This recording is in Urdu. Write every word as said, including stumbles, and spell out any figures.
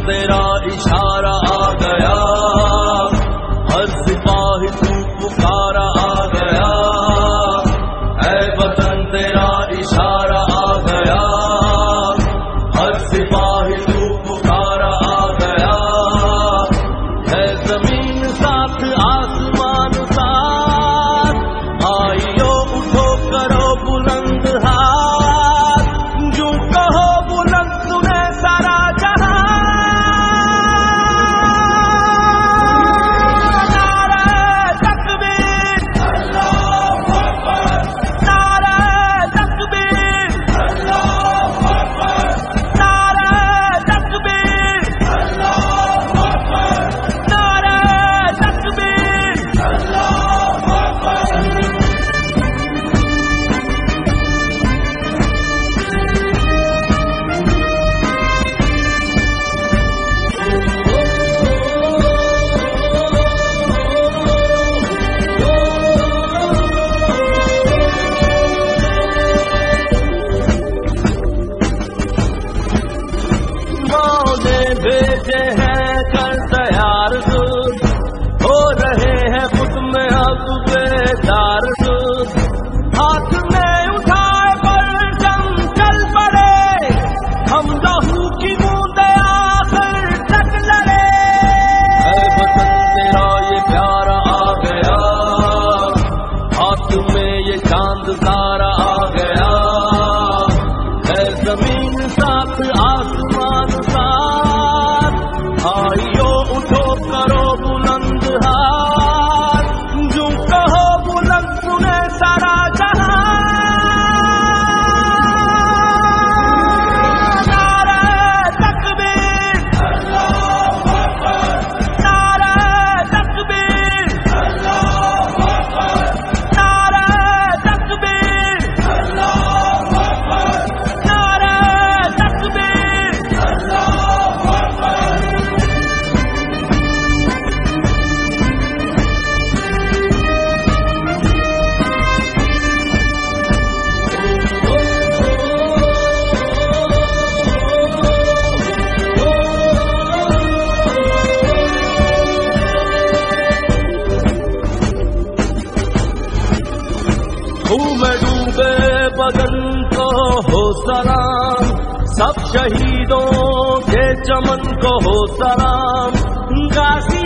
تیرا اشارہ آ گیا، ہر سپاہی تو پکارا آ گیا، اے وطن تیرا اشارہ آ گیا، ہر سپاہی تو پکارا آ گیا، ہے زمین ساتھ آسمان ساتھ، آئیو اٹھو کرو بلند ہاتھ، جو کہو بلند سنے سارا جہاں، نعرہ تکبیر اللہ اکبر، نعرہ تکبیر اللہ اکبر، نعرہ تکبیر اللہ اکبر، نعرہ تکبیر اللہ اکبر۔ ماں نے بھیجے ہیں کر تیار دودھ، ہو رہے ہیں خود میں اب بیدار دودھ، ہاتھ میں اٹھائے پرچم چل پڑے، ہم لہو کی بوندیں آخر تک لڑے، اے وطن تیرا یہ پیارا آ گیا، ہاتھ میں یہ چاند تارا آ گیا، ہے زمین ساتھ آسمان ساتھ، آئیو اٹھو کرو بلند ہاتھ، جو کہو بلند سنے سارا جہاں، نعرہ تکبیر اللہ اکبر، نعرہ تکبیر اللہ اکبر، نعرہ تکبیر اللہ اکبر، نعرہ تکبیر اللہ اکبر۔ خون میں ڈوبے بدن کو ہو سلام، سب شہیدوں کے چمن کو ہو سلام، غازی